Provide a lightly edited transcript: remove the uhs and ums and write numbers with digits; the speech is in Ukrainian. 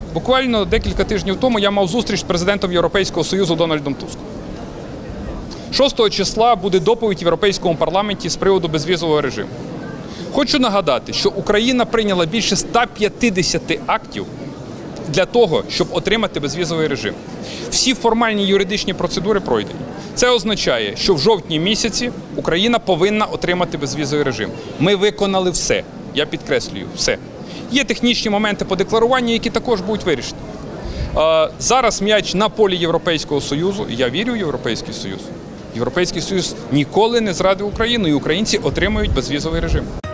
Буквально декілька тижнів тому я мав зустріч з президентом Європейського Союзу Дональдом Туском. 6 числа буде доповідь в Європейському парламенті з приводу безвізового режиму. Хочу нагадати, що Україна прийняла більше 150 актів для того, щоб отримати безвізовий режим. Всі формальні юридичні процедури пройдені. Це означає, що в жовтні місяці Україна повинна отримати безвізовий режим. Ми виконали все. Я підкреслюю, все. Є технічні моменти по декларуванню, які також будуть вирішені. Зараз м'яч на полі Європейського Союзу. Я вірю в Європейський Союз. Європейський Союз ніколи не зрадив Україну, і українці отримають безвізовий режим.